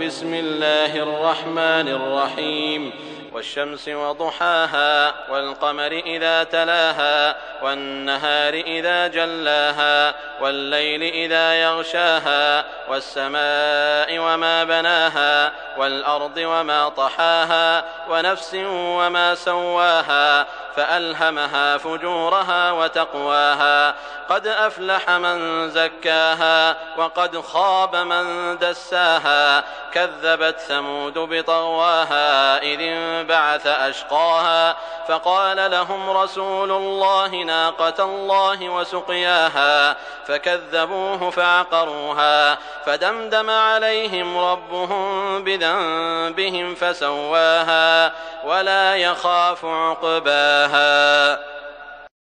بسم الله الرحمن الرحيم والشمس وضحاها والقمر إذا تلاها والنهار إذا جلاها والليل إذا يغشاها والسماء وما بناها والأرض وما طحاها ونفس وما سواها فألهمها فجورها وتقواها قد أفلح من زكاها وقد خاب من دساها كذبت ثمود بطغواها إذ انبعث أشقاها فقال لهم رسول الله ناقة الله وسقياها فكذبوه فعقروها فدمدم عليهم ربهم بذنبهم فسواها ولا يخاف عقباها.